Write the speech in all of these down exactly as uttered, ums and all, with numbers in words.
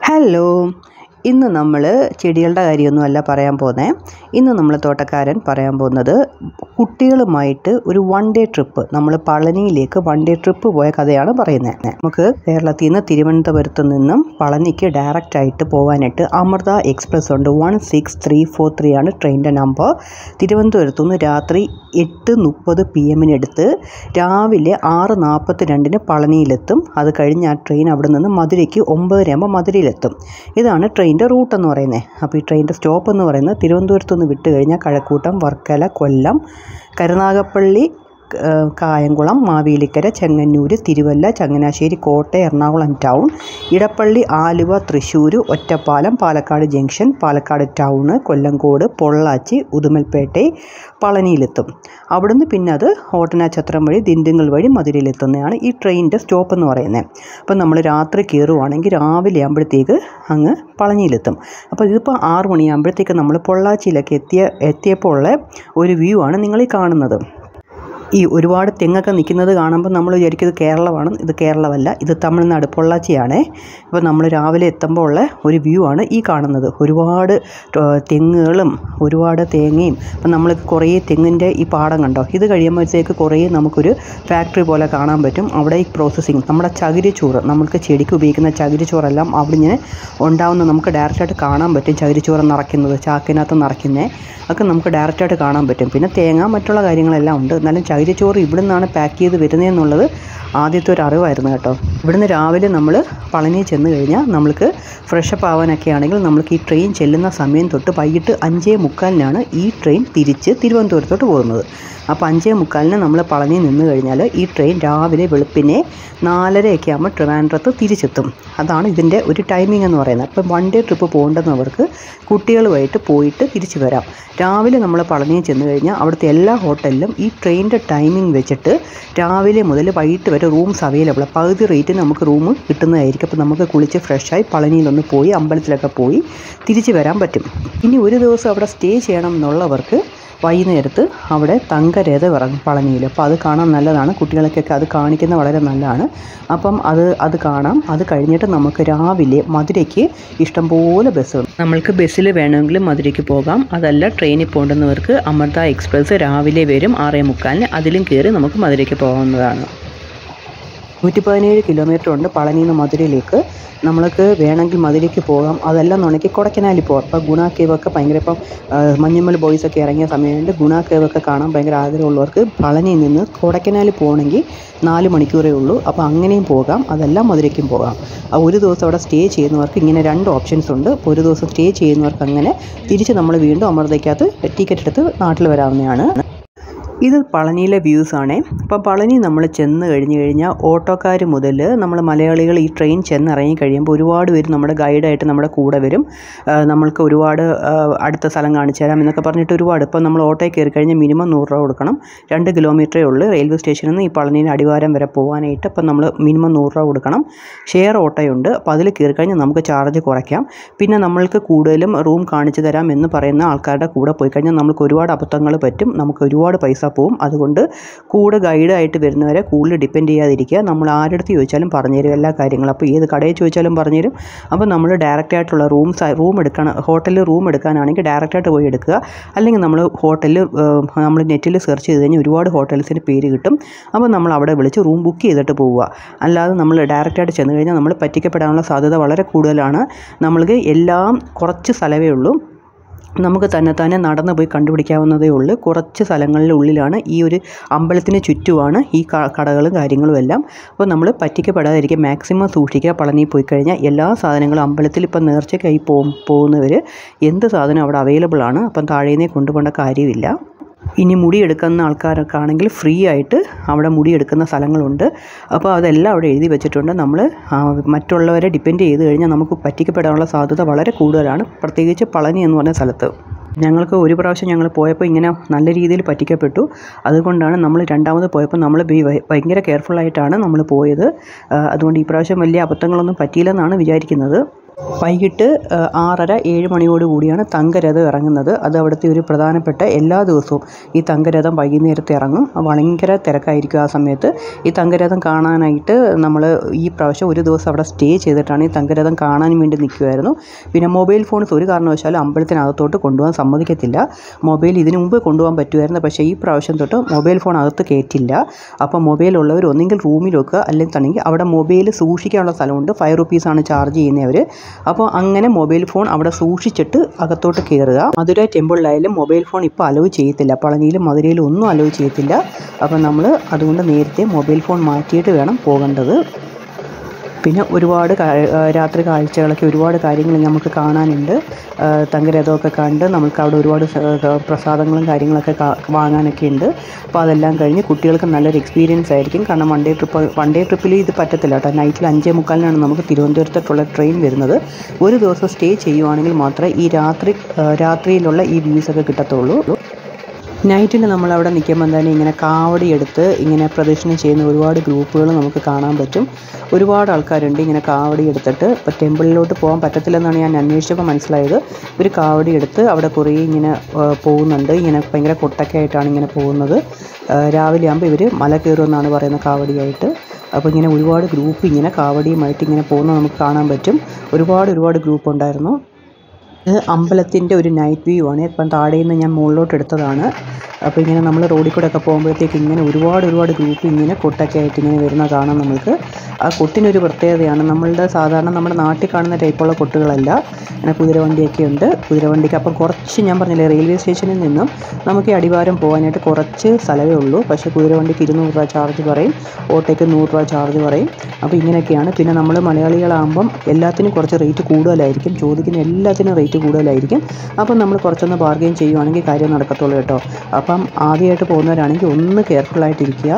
Hello, ഇന്ന് നമ്മൾ ചെടികളുടെ കാര്യമൊന്നുമല്ല പറയാൻ പോകുന്നത്. ഇന്ന് നമ്മൾ തോട്ടക്കാരൻ പറയാൻ പോകുന്നത് കുട്ടികളുമായിട്ട് ഒരു വൺ ഡേ ട്രിപ്പ്, നമ്മൾ പളനിയിലേക്ക് വൺ ഡേ ട്രിപ്പ് പോയ കഥയാണ് പറയുന്നത്. നമുക്ക് കേരളത്തിൽ നിന്ന് തിരുവനന്തപുരത്ത് നിന്നും പളനിക്ക് ഡയറക്റ്റായിട്ട് പോകാനായിട്ട് അമൃത എക്സ്പ്രസ് ഉണ്ട്. One six three four three ആണ് ട്രെയിനിൻ്റെ നമ്പർ. തിരുവനന്തപുരത്തു നിന്ന് രാത്രി എട്ട് മുപ്പത് പി എമ്മിനെടുത്ത് രാവിലെ ആറ് നാൽപ്പത്തി രണ്ടിന് പളനിയിലെത്തും. അത് കഴിഞ്ഞ് ആ ട്രെയിൻ അവിടെ നിന്ന് മധുരയ്ക്ക് ഒമ്പതരയാകുമ്പോൾ മധുരയിലെത്തും. ഇതാണ് ട്രെയിനിൻ്റെ റൂട്ട് എന്ന് പറയുന്നത്. അപ്പോൾ ഈ ട്രെയിനിൻ്റെ സ്റ്റോപ്പ് എന്ന് പറയുന്നത് തിരുവനന്തപുരത്ത് നിന്ന് വിട്ട് കഴിഞ്ഞാൽ Kazhakoottam, Varkala, Kollam, Karunagappally, Kayamkulam, Mavelikkara, Chengannur, Thiruvalla, Changanassery, Kottayam, Ernakulam town, Edappally, Aluva, Thrissur, Ottapalam, Palakkad junction, Palakkad town, Kollengode, Pollachi, Udumalpet, പളനിയിലെത്തും. അവിടുന്ന് പിന്നെ അത് ഓട്ടനാചത്രം വഴി ദിണ്ടിങ്ങൽ വഴി മധുരയിലെത്തുന്നതാണ് ഈ ട്രെയിനിൻ്റെ സ്റ്റോപ്പ് എന്ന് പറയുന്നത്. അപ്പം നമ്മൾ രാത്രി കയറുവാണെങ്കിൽ രാവിലെ ആകുമ്പോഴത്തേക്ക് അങ്ങ് പളനിയിലെത്തും. അപ്പോൾ ഇതിപ്പോൾ ആറ് മണിയാകുമ്പോഴത്തേക്ക് നമ്മൾ പൊള്ളാച്ചിയിലൊക്കെ എത്തിയ എത്തിയപ്പോൾ ഉള്ള ഒരു വ്യൂ ആണ് നിങ്ങൾ ഈ കാണുന്നത്. ഈ ഒരുപാട് തെങ്ങൊക്കെ നിൽക്കുന്നത് കാണുമ്പോൾ നമ്മൾ വിചാരിക്കും ഇത് കേരളമാണ്. ഇത് കേരളമല്ല, ഇത് തമിഴ്നാട് പൊള്ളാച്ചിയാണേ. അപ്പോൾ നമ്മൾ രാവിലെ എത്തുമ്പോൾ ഉള്ള ഒരു വ്യൂ ആണ് ഈ കാണുന്നത്. ഒരുപാട് തെങ്ങുകളും ഒരുപാട് തേങ്ങയും. അപ്പം നമ്മൾ കുറേ തെങ്ങിൻ്റെ ഈ പാടം കണ്ടോ, ഇത് കഴിയുമ്പോഴത്തേക്ക് കുറേ നമുക്കൊരു ഫാക്ടറി പോലെ കാണാൻ പറ്റും. അവിടെ ഈ പ്രോസസ്സിങ് നമ്മുടെ ചകിരിച്ചോറ്, നമ്മൾക്ക് ചെടിക്ക് ഉപയോഗിക്കുന്ന ചകിരിച്ചോറെല്ലാം അവിടെ ഇങ്ങനെ ഉണ്ടാവുന്ന നമുക്ക് ഡയറക്റ്റായിട്ട് കാണാൻ പറ്റും. ചകിരിച്ചോറ് നിറയ്ക്കുന്നത്, ചാക്കിനകത്ത് നിറയ്ക്കുന്നത് ഒക്കെ നമുക്ക് ഡയറക്റ്റായിട്ട് കാണാൻ പറ്റും. പിന്നെ തേങ്ങ മറ്റുള്ള കാര്യങ്ങളെല്ലാം ഉണ്ട്. എന്നാലും ചകിരിച്ചോറ് ഇവിടെ നിന്നാണ് പാക്ക് ചെയ്ത് വരുന്നതെന്നുള്ളത് ആദ്യത്തെ ഒരു അറിവായിരുന്നു കേട്ടോ. ഇവിടുന്ന് രാവിലെ നമ്മൾ പളനി ചെന്ന് കഴിഞ്ഞാൽ നമ്മൾക്ക് ഫ്രഷപ്പ് ആവാനൊക്കെ ആണെങ്കിൽ നമ്മൾക്ക് ഈ ട്രെയിൻ ചെല്ലുന്ന സമയം തൊട്ട് വൈകിട്ട് അഞ്ചേ മുക്കാലിനാണ് ഈ ട്രെയിൻ തിരിച്ച് തിരുവനന്തപുരത്തോട്ട് പോകുന്നത്. അപ്പോൾ അഞ്ചേ മുക്കാലിന് നമ്മൾ പളനി നിന്ന് കഴിഞ്ഞാൽ ഈ ട്രെയിൻ രാവിലെ വെളുപ്പിനെ നാലരയൊക്കെ ആകുമ്പോൾ ട്രിവാൻഡ്രത്ത് തിരിച്ചെത്തും. അതാണ് ഇതിൻ്റെ ഒരു ടൈമിംഗ് എന്ന് പറയുന്നത്. അപ്പം വൺ ഡേ ട്രിപ്പ് പോകേണ്ടുന്നവർക്ക് കുട്ടികളുമായിട്ട് പോയിട്ട് തിരിച്ചു വരാം. രാവിലെ നമ്മൾ പളനിയിൽ ചെന്ന് കഴിഞ്ഞാൽ അവിടുത്തെ എല്ലാ ഹോട്ടലിലും ഈ ട്രെയിനിൻ്റെ ടൈമിംഗ് വെച്ചിട്ട് രാവിലെ മുതൽ വൈകിട്ട് വരെ റൂംസ് അവൈലബിൾ. പകുതി റേറ്റിന് നമുക്ക് റൂം കിട്ടുന്നതായിരിക്കും. അപ്പോൾ നമുക്ക് കുളിച്ച് ഫ്രഷായി പളനിയിലൊന്ന് പോയി അമ്പലത്തിലൊക്കെ പോയി തിരിച്ചു വരാൻ പറ്റും. ഇനി ഒരു ദിവസം അവിടെ സ്റ്റേ ചെയ്യണം എന്നുള്ളവർക്ക് വൈകുന്നേരത്ത് അവിടെ തങ്കരഥ ഇറങ്ങും പളനിയിൽ. അപ്പോൾ അത് കാണാൻ നല്ലതാണ്. കുട്ടികൾക്കൊക്കെ അത് കാണിക്കുന്ന വളരെ നല്ലതാണ്. അപ്പം അത് അത് കാണാം. അത് കഴിഞ്ഞിട്ട് നമുക്ക് രാവിലെ മധുരയ്ക്ക് ഇഷ്ടംപോലെ ബസ്സുകൾ, നമ്മൾക്ക് ബസ്സിൽ വേണമെങ്കിൽ മധുരയ്ക്ക് പോകാം. അതല്ല ട്രെയിനിൽ പോകേണ്ടുന്നവർക്ക് അമൃത എക്സ്പ്രസ് രാവിലെ വരും ആറേ മുക്കാലിന്. അതിലും കയറി നമുക്ക് മധുരയ്ക്ക് പോകാവുന്നതാണ്. നൂറ്റി പതിനേഴ് കിലോമീറ്റർ ഉണ്ട് പളനിയിൽ നിന്ന് മധുരയിലേക്ക്. നമ്മൾക്ക് വേണമെങ്കിൽ മധുരയ്ക്ക് പോകാം. അതെല്ലാം എന്നുണ്ടെങ്കിൽ കൊടൈക്കനാലിൽ പോകാം. ഇപ്പോൾ ഗുണ കേവൊക്കെ ഭയങ്കര, ഇപ്പം മഞ്ഞുമ്മൽ ബോയ്സൊക്കെ ഇറങ്ങിയ സമയമുണ്ട്. ഗുണ കേവൊക്കെ കാണാൻ ഭയങ്കര ആഗ്രഹമുള്ളവർക്ക് പളനിയിൽ നിന്ന് കൊടൈക്കനാലിൽ പോകണമെങ്കിൽ നാല് മണിക്കൂറേ ഉള്ളൂ. അപ്പോൾ അങ്ങനെയും പോകാം. അതെല്ലാം മധുരയ്ക്കും പോകാം. ഒരു ദിവസം അവിടെ സ്റ്റേ ചെയ്യുന്നവർക്ക് ഇങ്ങനെ രണ്ട് ഓപ്ഷൻസ് ഉണ്ട്. ഇപ്പോൾ ഒരു ദിവസം സ്റ്റേ ചെയ്യുന്നവർക്ക് അങ്ങനെ തിരിച്ച് നമ്മൾ വീണ്ടും അമൃതയ്ക്കകത്ത് ടിക്കറ്റ് എടുത്ത് നാട്ടിൽ വരാവുന്നതാണ്. ഇത് പളനിയിലെ വ്യൂസാണേ. അപ്പോൾ പളനി നമ്മൾ ചെന്ന് കഴിഞ്ഞ് കഴിഞ്ഞാൽ ഓട്ടോക്കാർ മുതൽ നമ്മൾ മലയാളികൾ ഈ ട്രെയിൻ ചെന്നിറങ്ങി കഴിയുമ്പോൾ ഒരുപാട് പേര് നമ്മുടെ ഗൈഡായിട്ട് നമ്മുടെ കൂടെ വരും. നമ്മൾക്ക് ഒരുപാട് അടുത്ത സ്ഥലം കാണിച്ചു തരാം എന്നൊക്കെ പറഞ്ഞിട്ട് ഒരുപാട്. ഇപ്പോൾ നമ്മൾ ഓട്ടോയിൽ കയറി കഴിഞ്ഞാൽ മിനിമം നൂറ് രൂപ കൊടുക്കണം. രണ്ട് കിലോമീറ്ററേ ഉള്ളൂ റെയിൽവേ സ്റ്റേഷനിൽ നിന്ന് ഈ പളനിയിൽ അടിവാരം വരെ പോകാനായിട്ട്. അപ്പം നമ്മൾ മിനിമം നൂറ് രൂപ കൊടുക്കണം. ഷെയർ ഓട്ടോയുണ്ട്. അപ്പോൾ അതിൽ കയറി കഴിഞ്ഞാൽ നമുക്ക് ചാർജ് കുറയ്ക്കാം. പിന്നെ നമ്മൾക്ക് കൂടുതലും റൂം കാണിച്ചു തരാം എന്ന് പറയുന്ന ആൾക്കാരുടെ കൂടെ പോയി കഴിഞ്ഞാൽ നമുക്ക് ഒരുപാട് അബദ്ധങ്ങൾ പറ്റും. നമുക്ക് ഒരുപാട് പൈസ പോവും. അതുകൊണ്ട് കൂടെ ഗൈഡായിട്ട് വരുന്നവരെ കൂടുതൽ ഡിപ്പെൻഡ് ചെയ്യാതിരിക്കുക. നമ്മൾ ആരുടെ ചോദിച്ചാലും പറഞ്ഞുതരും എല്ലാ കാര്യങ്ങളും. അപ്പോൾ ഏത് കടയിൽ ചോദിച്ചാലും പറഞ്ഞുതരും. അപ്പോൾ നമ്മൾ ഡയറക്റ്റായിട്ടുള്ള റൂംസ് റൂം എടുക്കണം. ഹോട്ടലിൽ റൂം എടുക്കാനാണെങ്കിൽ ഡയറക്റ്റായിട്ട് പോയി എടുക്കുക. അല്ലെങ്കിൽ നമ്മൾ ഹോട്ടലിൽ നമ്മൾ നെറ്റിൽ സെർച്ച് ചെയ്ത് കഴിഞ്ഞാൽ ഒരുപാട് ഹോട്ടൽസിൻ്റെ പേര് കിട്ടും. അപ്പോൾ നമ്മൾ അവിടെ വിളിച്ച് റൂം ബുക്ക് ചെയ്തിട്ട് പോവുക. അല്ലാതെ നമ്മൾ ഡയറക്റ്റായിട്ട് ചെന്ന് കഴിഞ്ഞാൽ നമ്മൾ പറ്റിക്കപ്പെടാനുള്ള സാധ്യത വളരെ കൂടുതലാണ്. നമ്മൾക്ക് എല്ലാം കുറച്ച് സ്ഥലമേ ഉള്ളൂ. നമുക്ക് തന്നെ തന്നെ നടന്നു പോയി കണ്ടുപിടിക്കാവുന്നതേ ഉള്ളൂ. കുറച്ച് സ്ഥലങ്ങളുടെ ഉള്ളിലാണ് ഈ ഒരു അമ്പലത്തിന് ചുറ്റുമാണ് ഈ കടകളും കാര്യങ്ങളും എല്ലാം. അപ്പോൾ നമ്മൾ പറ്റിക്കപ്പെടാതിരിക്കുക, മാക്സിമം സൂക്ഷിക്കുക. പളനിയിൽ പോയി കഴിഞ്ഞാൽ എല്ലാ സാധനങ്ങളും അമ്പലത്തിൽ ഇപ്പം നേർച്ചയ്ക്കായി പോകും പോകുന്നവർ എന്ത് സാധനം അവിടെ അവൈലബിൾ ആണ്. അപ്പം താഴേന്നേ കൊണ്ടുപോകേണ്ട കാര്യമില്ല. ഇനി മുടി എടുക്കുന്ന ആൾക്കാരൊക്കെ ആണെങ്കിൽ ഫ്രീ ആയിട്ട് അവിടെ മുടി എടുക്കുന്ന സ്ഥലങ്ങളുണ്ട്. അപ്പോൾ അതെല്ലാം അവിടെ എഴുതി വെച്ചിട്ടുണ്ട്. നമ്മൾ മറ്റുള്ളവരെ ഡിപ്പെൻഡ് ചെയ്ത് കഴിഞ്ഞാൽ നമുക്ക് പറ്റിക്കപ്പെടാനുള്ള സാധ്യത വളരെ കൂടുതലാണ്, പ്രത്യേകിച്ച് പളനി എന്ന് പറഞ്ഞ സ്ഥലത്ത്. ഞങ്ങൾക്ക് ഒരു പ്രാവശ്യം ഞങ്ങൾ പോയപ്പോൾ ഇങ്ങനെ നല്ല രീതിയിൽ പറ്റിക്കപ്പെട്ടു. അതുകൊണ്ടാണ് നമ്മൾ രണ്ടാമത് പോയപ്പോൾ നമ്മൾ ഭയങ്കര കെയർഫുള്ളായിട്ടാണ് നമ്മൾ പോയത്. അതുകൊണ്ട് ഈ പ്രാവശ്യം വലിയ അബദ്ധങ്ങളൊന്നും പറ്റിയില്ലെന്നാണ് വിചാരിക്കുന്നത്. വൈകിട്ട് ആറര ഏഴ് മണിയോട് കൂടിയാണ് തങ്കരഥം ഇറങ്ങുന്നത്. അത് അവിടുത്തെ ഒരു പ്രധാനപ്പെട്ട എല്ലാ ദിവസവും ഈ തങ്കരഥം വൈകുന്നേരത്ത് ഇറങ്ങും. ഭയങ്കര തിരക്കായിരിക്കും ആ സമയത്ത്. ഈ തങ്കരഥം കാണാനായിട്ട് നമ്മൾ ഈ പ്രാവശ്യം ഒരു ദിവസം അവിടെ സ്റ്റേ ചെയ്തിട്ടാണ് ഈ തങ്കരഥം കാണാൻ വേണ്ടി നിൽക്കുമായിരുന്നു. പിന്നെ മൊബൈൽ ഫോൺസ് ഒരു കാരണവശാലും അമ്പലത്തിനകത്തോട്ട് കൊണ്ടുപോകാൻ സമ്മതിക്കത്തില്ല. മൊബൈൽ ഇതിനു മുമ്പ് കൊണ്ടുപോകാൻ പറ്റുമായിരുന്നു, പക്ഷേ ഈ പ്രാവശ്യം തൊട്ട് മൊബൈൽ ഫോൺ അകത്ത് കയറ്റില്ല. അപ്പോൾ മൊബൈൽ ഉള്ളവർ ഒന്നെങ്കിൽ റൂമിൽ വെക്കുക, അല്ലെങ്കിൽ തന്നെ അവിടെ മൊബൈൽ സൂക്ഷിക്കാനുള്ള സ്ഥലമുണ്ട്. ഫൈവ് റുപ്പീസാണ് ചാർജ് ചെയ്യുന്നവർ. അപ്പോൾ അങ്ങനെ മൊബൈൽ ഫോൺ അവിടെ സൂക്ഷിച്ചിട്ട് അകത്തോട്ട് കയറുക. മധുര ടെമ്പിളിലായാലും മൊബൈൽ ഫോൺ ഇപ്പോൾ അലോ ചെയ്യത്തില്ല. പളനിയിലും മധുരയിലും ഒന്നും അലോ ചെയ്യത്തില്ല. അപ്പോൾ നമ്മൾ അതുകൊണ്ട് നേരത്തെ മൊബൈൽ ഫോൺ മാറ്റിയിട്ട് വേണം പോകേണ്ടത്. പിന്നെ ഒരുപാട് രാത്രി കാഴ്ചകളൊക്കെ ഒരുപാട് കാര്യങ്ങൾ നമുക്ക് കാണാനുണ്ട്. തങ്കരഥമൊക്കെ കണ്ട് നമുക്ക് അവിടെ ഒരുപാട് പ്രസാദങ്ങളും കാര്യങ്ങളൊക്കെ വാങ്ങാനൊക്കെ ഉണ്ട്. അപ്പോൾ അതെല്ലാം കഴിഞ്ഞ് കുട്ടികൾക്ക് നല്ലൊരു എക്സ്പീരിയൻസ് ആയിരിക്കും. കാരണം one day trip one day ട്രിപ്പിൽ ഇത് പറ്റത്തില്ല കേട്ടോ. നൈറ്റിൽ അഞ്ചേ മുക്കാലിനാണ് നമുക്ക് തിരുവനന്തപുരത്തോട്ടുള്ള ട്രെയിൻ വരുന്നത്. ഒരു ദിവസം സ്റ്റേ ചെയ്യുവാണെങ്കിൽ മാത്രമേ ഈ രാത്രി രാത്രിയിലുള്ള ഈ വ്യൂസൊക്കെ കിട്ടത്തുള്ളൂ. നൈറ്റിൽ നമ്മളവിടെ നിൽക്കുമ്പോൾ തന്നെ ഇങ്ങനെ കാവടി എടുത്ത് ഇങ്ങനെ പ്രദക്ഷിണം ചെയ്യുന്ന ഒരുപാട് ഗ്രൂപ്പുകൾ നമുക്ക് കാണാൻ പറ്റും. ഒരുപാട് ആൾക്കാരുണ്ട് ഇങ്ങനെ കാവടി എടുത്തിട്ട്. ഇപ്പോൾ ടെമ്പിളിലോട്ട് പോകാൻ പറ്റത്തില്ലെന്നാണ് ഞാൻ അന്വേഷിച്ചപ്പോൾ മനസ്സിലായത്. ഒരു കാവടി എടുത്ത് അവിടെ കുറേ ഇങ്ങനെ പോകുന്നുണ്ട്. ഇങ്ങനെ ഭയങ്കര കൊട്ടൊക്കെ ആയിട്ടാണ് ഇങ്ങനെ പോകുന്നത്. രാവിലെ ആകുമ്പോൾ ഇവർ മല കയറുമെന്നാണ് പറയുന്നത് കാവടിയായിട്ട്. അപ്പോൾ ഇങ്ങനെ ഒരുപാട് ഗ്രൂപ്പ് ഇങ്ങനെ കാവടിയുമായിട്ട് ഇങ്ങനെ പോകുന്നത് നമുക്ക് കാണാൻ പറ്റും. ഒരുപാട് ഒരുപാട് ഗ്രൂപ്പ് ഉണ്ടായിരുന്നു. ഇത് അമ്പലത്തിൻ്റെ ഒരു നൈറ്റ് വ്യൂ ആണ്. ഇപ്പം താഴെ നിന്ന് ഞാൻ മുകളിലോട്ട് എടുത്തതാണ്. അപ്പോൾ ഇങ്ങനെ നമ്മൾ റോഡിൽ കൂടെ ഒക്കെ പോകുമ്പോഴത്തേക്ക് ഇങ്ങനെ ഒരുപാട് ഒരുപാട് ഗ്രൂപ്പ് ഇങ്ങനെ കൊട്ടൊക്കെ ആയിട്ട് ഇങ്ങനെ വരുന്ന കാണാം നമുക്ക്. ആ കൊട്ടിനൊരു പ്രത്യേകതയാണ്. നമ്മളുടെ സാധാരണ നമ്മുടെ നാട്ടിൽ കാണുന്ന ടൈപ്പുള്ള കൊട്ടുകളല്ല. അങ്ങനെ കുതിരവണ്ടിയൊക്കെ ഉണ്ട്. കുതിരവണ്ടിക്ക് അപ്പം കുറച്ച് ഞാൻ പറഞ്ഞില്ലേ, റെയിൽവേ സ്റ്റേഷനിൽ നിന്നും നമുക്ക് ഈ അടിവാരം പോകാനായിട്ട് കുറച്ച് സ്ഥലമേ ഉള്ളൂ. പക്ഷേ കുതിരവണ്ടിക്ക് ഇരുന്നൂറ് രൂപ ചാർജ് പറയും, ഓട്ടോയ്ക്ക് നൂറ് രൂപ ചാർജ് പറയും. അപ്പോൾ ഇങ്ങനെയൊക്കെയാണ്. പിന്നെ നമ്മൾ മലയാളികളാകുമ്പം എല്ലാത്തിനും കുറച്ച് റേറ്റ് കൂടുതലായിരിക്കും. ചോദിക്കുന്ന എല്ലാത്തിനും റേറ്റ് കൂടുതലായിരിക്കും. അപ്പം നമ്മൾ കുറച്ചൊന്ന് ബാർഗെയിൻ ചെയ്യുവാണെങ്കിൽ കാര്യം നടക്കത്തുള്ളൂ കേട്ടോ. അപ്പം ആദ്യമായിട്ട് പോകുന്നവരാണെങ്കിൽ ഒന്ന് കെയർഫുള്ളായിട്ടിരിക്കുക.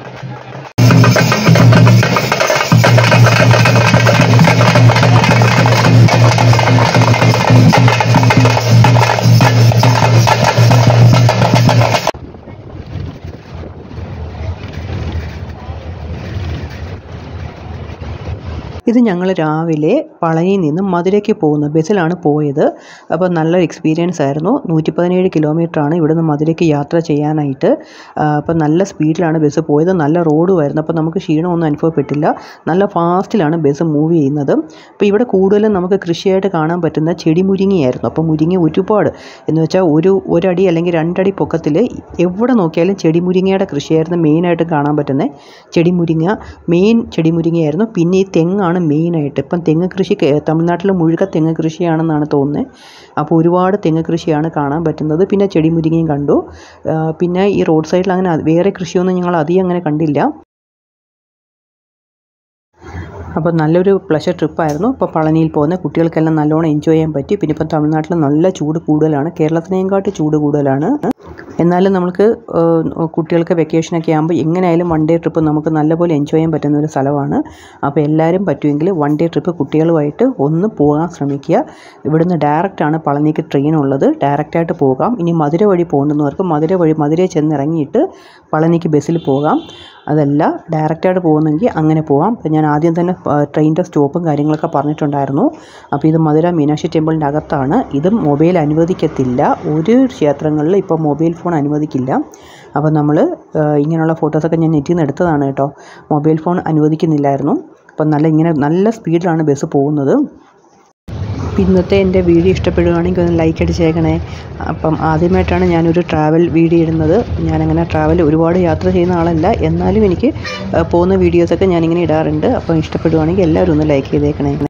ഇത് ഞങ്ങൾ രാവിലെ പളനിയിൽ നിന്നും മധുരയ്ക്ക് പോകുന്ന ബസ്സിലാണ് പോയത്. അപ്പോൾ നല്ലൊരു എക്സ്പീരിയൻസ് ആയിരുന്നു. നൂറ്റി പതിനേഴ് കിലോമീറ്ററാണ് ഇവിടുന്ന് മധുരയ്ക്ക് യാത്ര ചെയ്യാനായിട്ട്. അപ്പോൾ നല്ല സ്പീഡിലാണ് ബസ് പോയത്. നല്ല റോഡുമായിരുന്നു. അപ്പോൾ നമുക്ക് ക്ഷീണമൊന്നും അനുഭവപ്പെട്ടില്ല. നല്ല ഫാസ്റ്റിലാണ് ബസ് മൂവ് ചെയ്യുന്നത്. അപ്പോൾ ഇവിടെ കൂടുതലും നമുക്ക് കൃഷിയായിട്ട് കാണാൻ പറ്റുന്ന ചെടി മുരിങ്ങയായിരുന്നു. അപ്പോൾ മുരിങ്ങ ഒരുപാട് എന്ന് വെച്ചാൽ ഒരു ഒരടി അല്ലെങ്കിൽ രണ്ടടി പൊക്കത്തിൽ എവിടെ നോക്കിയാലും ചെടി മുരിങ്ങയുടെ കൃഷിയായിരുന്നു മെയിനായിട്ട് കാണാൻ പറ്റുന്നത്. ചെടി മുരിങ്ങ മെയിൻ ചെടി മുരിങ്ങയായിരുന്നു. പിന്നെ ഈ തെങ്ങാണ് മെയിനായിട്ട്. ഇപ്പം തെങ്ങ് കൃഷി തമിഴ്നാട്ടിൽ മുഴുവൻ തെങ്ങ് കൃഷിയാണെന്നാണ് തോന്നുന്നത്. അപ്പോൾ ഒരുപാട് തെങ്ങ് കൃഷിയാണ് കാണാൻ പറ്റുന്നത്. പിന്നെ ചെടി മുരിങ്ങയും കണ്ടു. പിന്നെ ഈ റോഡ് സൈഡിൽ അങ്ങനെ വേറെ കൃഷിയൊന്നും ഞങ്ങൾ അധികം അങ്ങനെ കണ്ടില്ല. അപ്പോൾ നല്ലൊരു പ്ലഷർ ട്രിപ്പായിരുന്നു. ഇപ്പോൾ പളനിയിൽ പോകുന്ന കുട്ടികൾക്കെല്ലാം നല്ലോണം എൻജോയ് ചെയ്യാൻ പറ്റി. പിന്നെ ഇപ്പം തമിഴ്നാട്ടിൽ നല്ല ചൂട് കൂടുതലാണ്. കേരളത്തിനേക്കാട്ടി ചൂട് കൂടുതലാണ്. എന്നാലും നമുക്ക് കുട്ടികൾക്ക് വെക്കേഷനൊക്കെ ആകുമ്പോൾ എങ്ങനെയായാലും വൺ ഡേ ട്രിപ്പ് നമുക്ക് നല്ലപോലെ എൻജോയ് ചെയ്യാൻ പറ്റുന്ന ഒരു സ്ഥലമാണ്. അപ്പോൾ എല്ലാവരും പറ്റുമെങ്കിൽ വൺ ഡേ ട്രിപ്പ് കുട്ടികളുമായിട്ട് ഒന്ന് പോകാൻ ശ്രമിക്കുക. ഇവിടുന്ന് ഡയറക്റ്റാണ് പളനിക്ക് ട്രെയിൻ ഉള്ളത്. ഡയറക്റ്റായിട്ട് പോകാം. ഇനി മധുര വഴി പോകേണ്ടുന്നവർക്ക് മധുര വഴി മധുരയിൽ ചെന്ന് ഇറങ്ങിയിട്ട് പളനിക്ക് ബസ്സിൽ പോകാം. അതല്ല ഡയറക്റ്റായിട്ട് പോകുന്നെങ്കിൽ അങ്ങനെ പോകാം. അപ്പോൾ ഞാൻ ആദ്യം തന്നെ ട്രെയിനിൻ്റെ സ്റ്റോപ്പും കാര്യങ്ങളൊക്കെ പറഞ്ഞിട്ടുണ്ടായിരുന്നു. അപ്പോൾ ഇത് മധുര മീനാക്ഷി ടെമ്പിളിൻ്റെ അകത്താണ്. ഇതും മൊബൈൽ അനുവദിക്കത്തില്ല. ഒരു ക്ഷേത്രങ്ങളിൽ ഇപ്പോൾ മൊബൈൽ ഫോൺ അനുവദിക്കില്ല. അപ്പോൾ നമ്മൾ ഇങ്ങനെയുള്ള ഫോട്ടോസൊക്കെ ഞാൻ നെറ്റിൽ നിന്ന് എടുത്തതാണ് കേട്ടോ. മൊബൈൽ ഫോൺ അനുവദിക്കുന്നില്ലായിരുന്നു. അപ്പം നല്ല ഇങ്ങനെ നല്ല സ്പീഡിലാണ് ബസ് പോകുന്നത്. ഇന്നത്തെ എൻ്റെ വീഡിയോ ഇഷ്ടപ്പെടുകയാണെങ്കിൽ ഒന്ന് ലൈക്ക് അടിച്ചേക്കണേ. അപ്പം ആദ്യമായിട്ടാണ് ഞാനൊരു ട്രാവൽ വീഡിയോ ഇടുന്നത്. ഞാനങ്ങനെ ട്രാവൽ ഒരുപാട് യാത്ര ചെയ്യുന്ന ആളല്ല. എന്നാലും എനിക്ക് പോകുന്ന വീഡിയോസൊക്കെ ഞാനിങ്ങനെ ഇടാറുണ്ട്. അപ്പം ഇഷ്ടപ്പെടുകയാണെങ്കിൽ എല്ലാവരും ഒന്ന് ലൈക്ക് ചെയ്തേക്കണേ.